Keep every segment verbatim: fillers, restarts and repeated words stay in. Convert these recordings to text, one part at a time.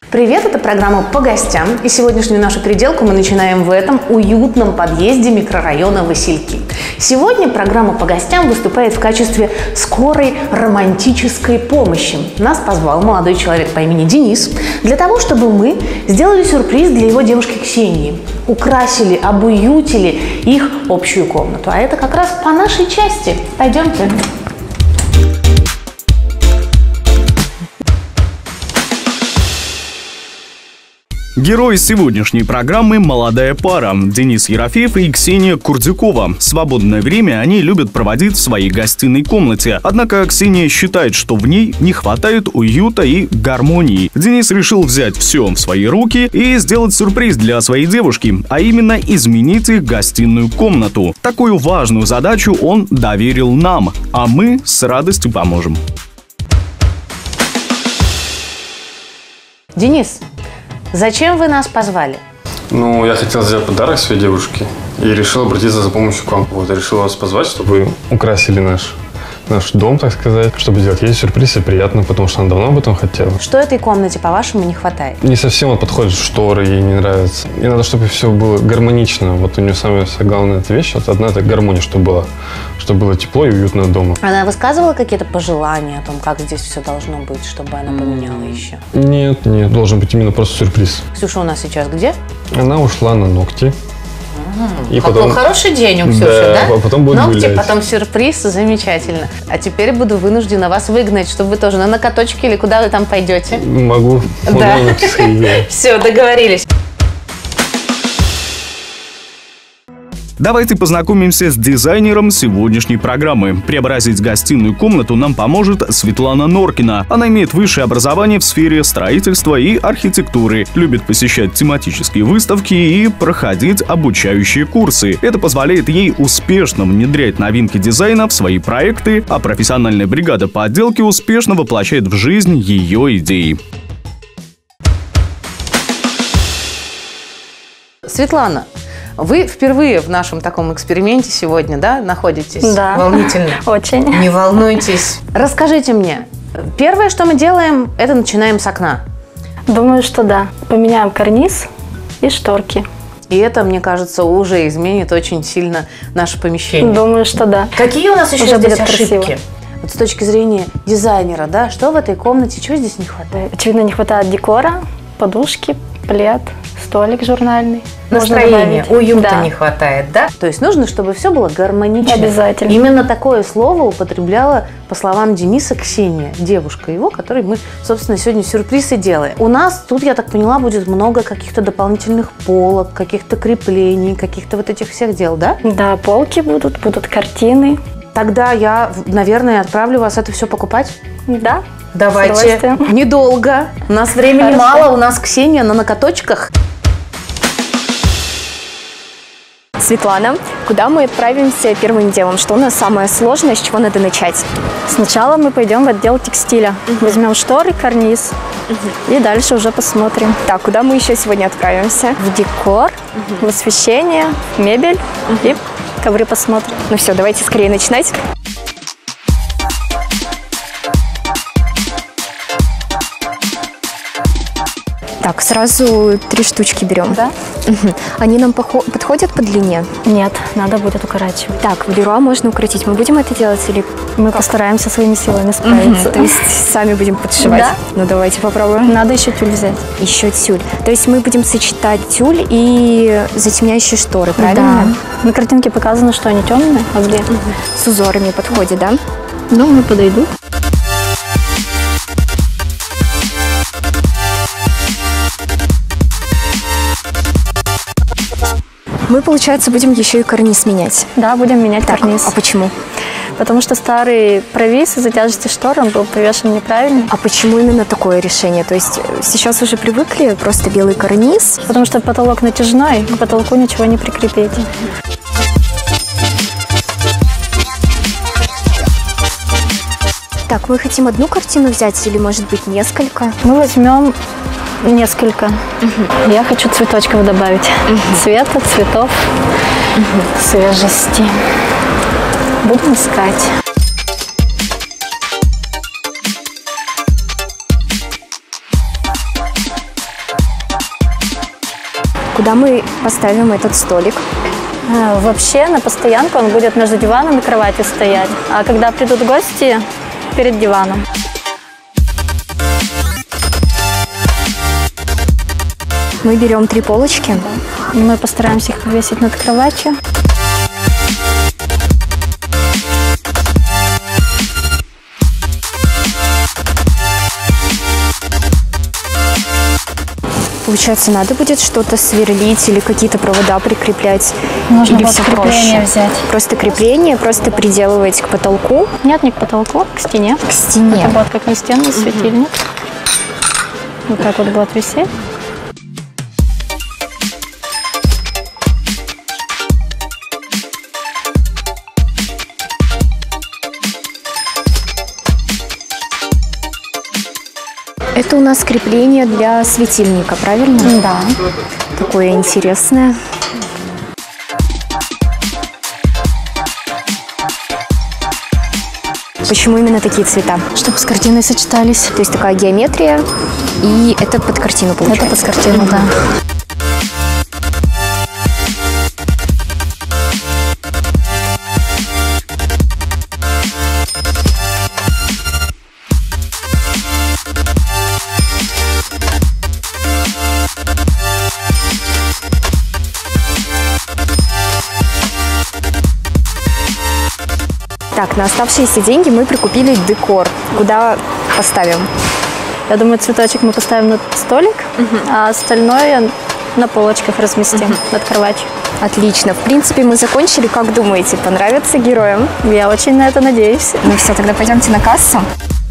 Привет, это программа «По гостям», и сегодняшнюю нашу переделку мы начинаем в этом уютном подъезде микрорайона Васильки. Сегодня программа «По гостям» выступает в качестве скорой романтической помощи. Нас позвал молодой человек по имени Денис для того, чтобы мы сделали сюрприз для его девушки Ксении, украсили, обуютили их общую комнату. А это как раз по нашей части. Пойдемте. Герои сегодняшней программы – молодая пара Денис Ерофеев и Ксения Курдюкова. Свободное время они любят проводить в своей гостиной комнате. Однако Ксения считает, что в ней не хватает уюта и гармонии. Денис решил взять все в свои руки и сделать сюрприз для своей девушки, а именно изменить их гостиную комнату. Такую важную задачу он доверил нам, а мы с радостью поможем. Денис, зачем вы нас позвали? Ну, я хотел сделать подарок своей девушке и решил обратиться за помощью к вам. Вот, я решил вас позвать, чтобы вы украсили наш, наш дом, так сказать, чтобы сделать ей сюрприз и приятно, потому что она давно об этом хотела. Что этой комнате, по-вашему, не хватает? Не совсем вот подходят шторы, ей не нравится. И надо, чтобы все было гармонично. Вот у нее самая главная эта вещь, вот одна – это гармония, чтобы было, чтобы было тепло и уютно дома. Она высказывала какие-то пожелания о том, как здесь все должно быть, чтобы она поменяла еще? Нет, нет, должен быть именно просто сюрприз. Ксюша у нас сейчас где? Она ушла на ногти. И Какой потом... хороший день у Ксюши, да? да? А потом будет Ногти, гулять. Потом сюрприз, замечательно. А теперь буду вынуждена вас выгнать, чтобы вы тоже на накаточке или куда вы там пойдете? Могу. Да. Все, договорились. Давайте познакомимся с дизайнером сегодняшней программы. Преобразить гостиную комнату нам поможет Светлана Норкина. Она имеет высшее образование в сфере строительства и архитектуры, любит посещать тематические выставки и проходить обучающие курсы. Это позволяет ей успешно внедрять новинки дизайна в свои проекты, а профессиональная бригада по отделке успешно воплощает в жизнь ее идеи. Светлана, вы впервые в нашем таком эксперименте сегодня, да, находитесь? Да. Волнительно? Очень. Не волнуйтесь. Расскажите мне, первое, что мы делаем, это начинаем с окна. Думаю, что да. Поменяем карниз и шторки. И это, мне кажется, уже изменит очень сильно наше помещение. Думаю, что да. Какие у нас еще Уже здесь будет ошибки? красиво. Вот с точки зрения дизайнера, да, что в этой комнате, чего здесь не хватает? Очевидно, не хватает декора, подушки, плед, столик журнальный. Настроение, уюта да. не хватает, да? То есть нужно, чтобы все было гармонично. Обязательно. Именно такое слово употребляла, по словам Дениса, Ксения, девушка его, которой мы, собственно, сегодня сюрприз и делаем. У нас тут, я так поняла, будет много каких-то дополнительных полок, каких-то креплений, каких-то вот этих всех дел, да? Да, полки будут, будут картины. Тогда я, наверное, отправлю вас это все покупать. Да. Давайте. Недолго. У нас времени Хорошо. мало, у нас Ксения на накаточках. Светлана, куда мы отправимся первым делом? Что у нас самое сложное, с чего надо начать? Сначала мы пойдем в отдел текстиля. Uh-huh. Возьмем шторы, карниз. Uh-huh. И дальше уже посмотрим. Так, куда мы еще сегодня отправимся? В декор, uh-huh. в освещение, в мебель uh-huh. и ковры посмотрим. Ну все, давайте скорее начинать. Так, сразу три штучки берем. Да? Угу. Они нам подходят по длине? Нет, надо будет укорачивать. Так, в Леруа можно укоротить. Мы будем это делать или мы как? Постараемся своими силами справиться? Угу. То есть сами будем подшивать? Да. Ну давайте попробуем. Надо еще тюль взять. Еще тюль. То есть мы будем сочетать тюль и затемняющие шторы, правильно? Да. На картинке показано, что они темные, а где? Угу. С узорами подходит, да? Думаю, подойдут. Мы, получается, будем еще и карниз менять. Да, будем менять так, карниз. А почему? Потому что старый провис из-за тяжести штор, он был повешен неправильно. А почему именно такое решение? То есть сейчас уже привыкли просто белый карниз? Потому что потолок натяжной, к потолку ничего не прикрепить. Так, мы хотим одну картину взять или, может быть, несколько? Мы возьмем несколько. Угу. Я хочу цветочков добавить. Угу. Цвета, цветов, угу. свежести. Будем искать. куда мы поставим этот столик? А, Вообще на постоянку он будет между диваном и кроватью стоять. А когда придут гости, перед диваном. Мы берем три полочки. Мы постараемся их повесить над кроватью. Получается, надо будет что-то сверлить или какие-то провода прикреплять? Нужно или вот все крепление проще? взять. Просто крепление, просто приделывать к потолку? Нет, не к потолку, к стене. К стене. Это будет как настенный светильник. Вот так вот будет висеть. Это у нас крепление для светильника, правильно? Да. Такое интересное. Почему именно такие цвета? Чтобы с картиной сочетались. То есть такая геометрия, и это под картину получается? Это под картину, да. Так, на оставшиеся деньги мы прикупили декор. Куда поставим? Я думаю, цветочек мы поставим на столик, а остальное на полочках разместим над кроватью. Отлично. В принципе, мы закончили. Как думаете, понравится героям? Я очень на это надеюсь. Ну все, тогда пойдемте на кассу.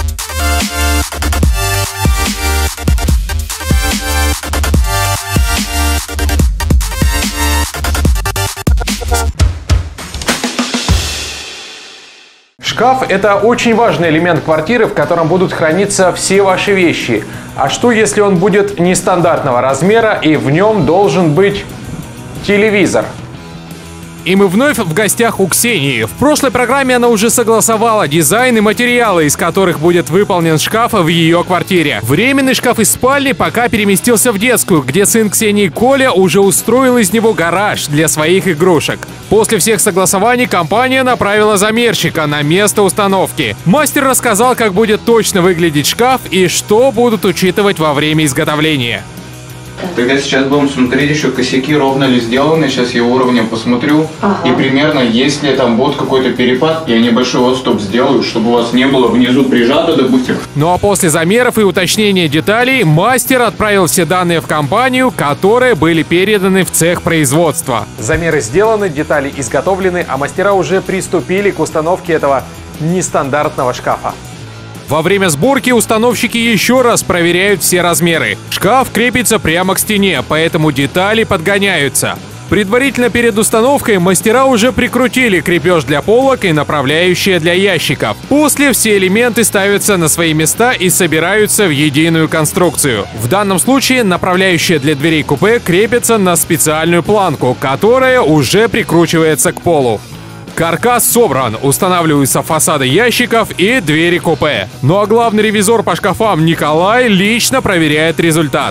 Шкаф – это очень важный элемент квартиры, в котором будут храниться все ваши вещи. А что, если он будет нестандартного размера и в нем должен быть телевизор? И мы вновь в гостях у Ксении. В прошлой программе она уже согласовала дизайн и материалы, из которых будет выполнен шкаф в ее квартире. Временный шкаф из спальни пока переместился в детскую, где сын Ксении Коля уже устроил из него гараж для своих игрушек. После всех согласований компания направила замерщика на место установки. Мастер рассказал, как будет точно выглядеть шкаф и что будут учитывать во время изготовления. Тогда сейчас будем смотреть еще косяки, ровно ли сделаны. Сейчас я уровнем посмотрю. Ага. И примерно, если там будет какой-то перепад, я небольшой отступ сделаю, чтобы у вас не было внизу прижато, допустим. Ну а после замеров и уточнения деталей, мастер отправил все данные в компанию, которые были переданы в цех производства. Замеры сделаны, детали изготовлены, а мастера уже приступили к установке этого нестандартного шкафа. Во время сборки установщики еще раз проверяют все размеры. Шкаф крепится прямо к стене, поэтому детали подгоняются. Предварительно перед установкой мастера уже прикрутили крепеж для полок и направляющие для ящиков. После все элементы ставятся на свои места и собираются в единую конструкцию. В данном случае направляющие для дверей купе крепятся на специальную планку, которая уже прикручивается к полу. Каркас собран, устанавливаются фасады ящиков и двери купе. Ну а главный ревизор по шкафам Николай лично проверяет результат.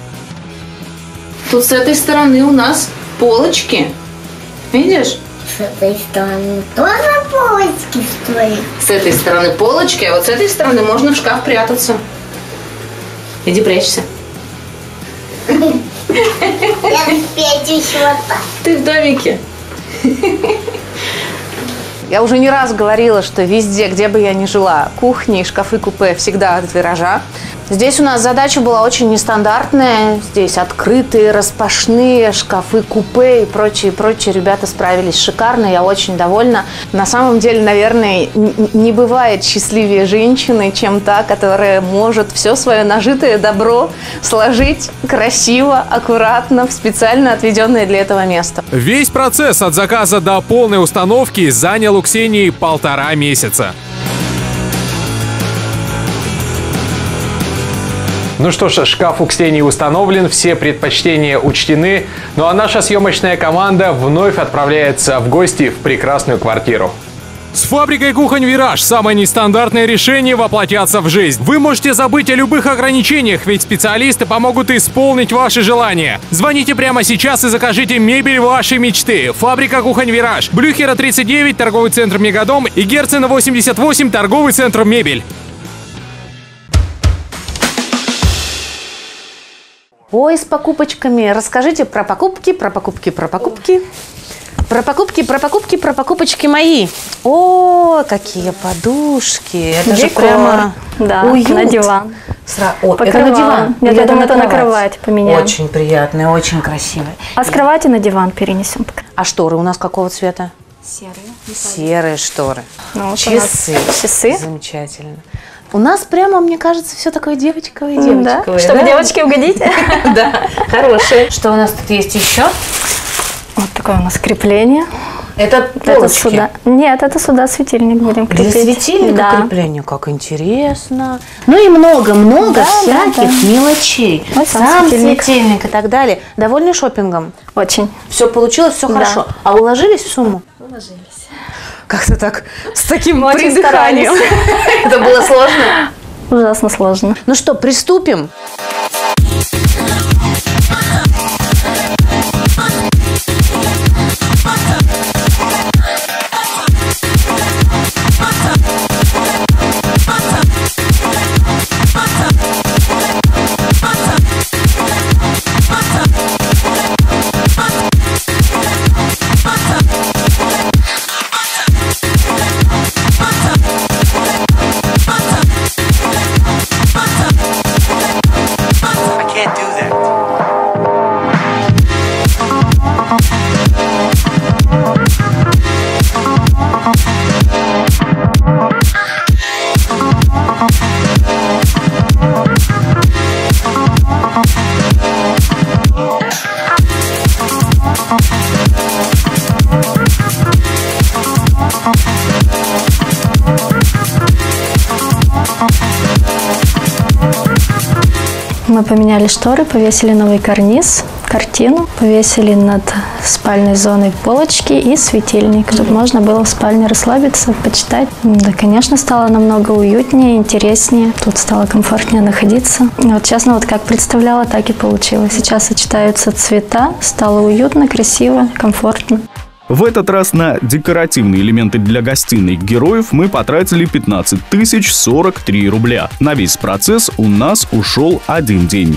Тут с этой стороны у нас полочки. Видишь? С этой стороны тоже полочки стоят. С этой стороны полочки, а вот с этой стороны можно в шкаф прятаться. Иди прячься. Я спрячусь вот так. Ты в домике. Я уже не раз говорила, что везде, где бы я ни жила, кухни и шкафы-купе всегда от виража. Здесь у нас задача была очень нестандартная. Здесь открытые, распашные шкафы-купе и прочее, прочее. Ребята справились шикарно, я очень довольна. На самом деле, наверное, не бывает счастливее женщины, чем та, которая может все свое нажитое добро сложить красиво, аккуратно, в специально отведенное для этого место. Весь процесс от заказа до полной установки занял у Ксении полтора месяца. Ну что ж, шкаф у Ксении установлен, все предпочтения учтены, ну а наша съемочная команда вновь отправляется в гости в прекрасную квартиру. С фабрикой «Кухонь Вираж» самое нестандартное решение воплотятся в жизнь. Вы можете забыть о любых ограничениях, ведь специалисты помогут исполнить ваши желания. Звоните прямо сейчас и закажите мебель вашей мечты. Фабрика «Кухонь Вираж», Блюхера тридцать девять, торговый центр «Мегадом» и Герцена восемьдесят восемь, торговый центр «Мебель». Ой, с покупочками. Расскажите про покупки, про покупки, про покупки. Про покупки, про покупки, про покупочки мои. О, какие подушки. Это же Декор. прямо Да, уют. на диван. Сра... О, это Покрывало. на диван? Нет, Или я думаю, на это на кровать поменяем. Очень приятный, очень красивый. А с кровати на диван перенесем. А шторы у нас какого цвета? Серые. Серые шторы. Ну, вот у Часы. нас часы. Замечательно. У нас прямо, мне кажется, все такое девочковое, М, да? девочковое. Чтобы да? девочке угодить. Да, хорошие. Что у нас тут есть еще? Вот такое у нас крепление. Это Это полочки. сюда. Нет, это сюда светильник будем Для крепить. светильника Да. крепление, как интересно. Ну и много-много Да, всяких да, да. мелочей. Вот сам Сам светильник. светильник и так далее. Довольны шопингом? Очень. Все получилось, все Да. хорошо. А уложились в сумму? Уложились. Как-то так, с таким Мы очень придыханием. Это было сложно? Ужасно сложно. Ну что, приступим? Мы поменяли шторы, повесили новый карниз, картину, повесили над спальной зоной полочки и светильник, чтобы можно было в спальне расслабиться, почитать. Да, конечно, стало намного уютнее, интереснее. Тут стало комфортнее находиться. Вот честно, вот как представляла, так и получилось. Сейчас сочетаются цвета, стало уютно, красиво, комфортно. В этот раз на декоративные элементы для гостиной героев мы потратили пятнадцать тысяч сорок три рубля. На весь процесс у нас ушел один день.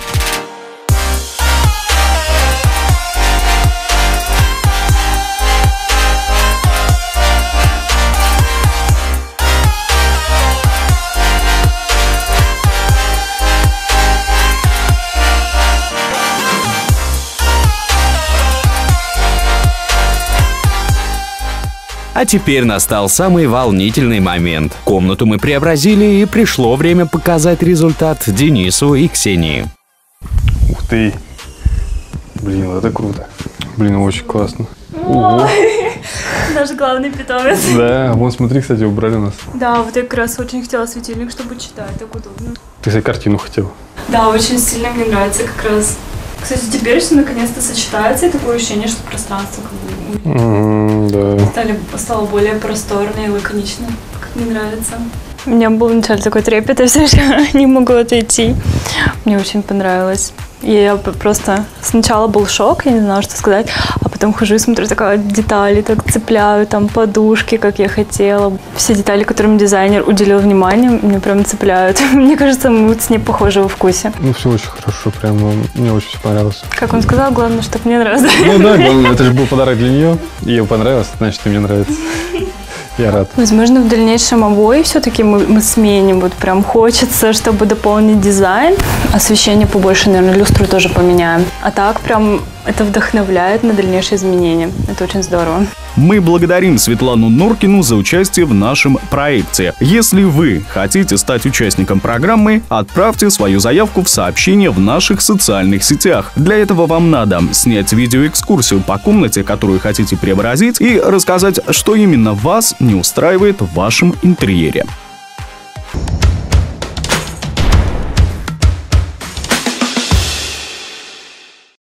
А теперь настал самый волнительный момент. Комнату мы преобразили, и пришло время показать результат Денису и Ксении. Ух ты. Блин, это круто. Блин, очень классно. Ого. Наш главный питомец. Да, вон смотри, кстати, убрали нас. Да, вот я как раз очень хотела светильник, чтобы читать, так удобно. Ты, кстати, картину хотел. Да, очень сильно мне нравится как раз. Кстати, теперь все наконец-то сочетается, и такое ощущение, что пространство как бы Mm, да. стали, стало более просторно и лаконично, как мне нравится. У меня был вначале такой трепет, я все еще не могу отойти. Мне очень понравилось. И я просто... Сначала был шок, я не знала, что сказать, а потом хожу и смотрю, такая детали так цепляю, там подушки, как я хотела. Все детали, которым дизайнер уделил внимание, меня прям цепляют. Мне кажется, мы с ней похожи во вкусе. Ну, все очень хорошо, прям мне очень все понравилось. Как он сказал, главное, чтобы мне нравилось. Ну да, главное, это же был подарок для нее, ей понравилось, значит, и мне нравится. Я рад. Возможно, в дальнейшем обои все-таки мы, мы сменим. Вот прям хочется, чтобы дополнить дизайн. Освещение побольше, наверное, люстру тоже поменяем. А так прям это вдохновляет на дальнейшие изменения. Это очень здорово. Мы благодарим Светлану Норкину за участие в нашем проекте. Если вы хотите стать участником программы, отправьте свою заявку в сообщение в наших социальных сетях. Для этого вам надо снять видеоэкскурсию по комнате, которую хотите преобразить, и рассказать, что именно вас не устраивает в вашем интерьере.